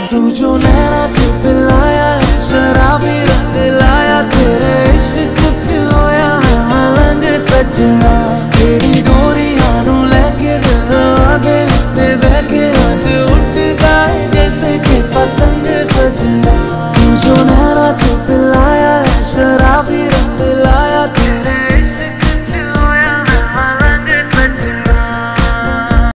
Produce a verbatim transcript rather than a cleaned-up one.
तू जो नैना च पिलाया, शराबी रंग लाया, तेरे इश्क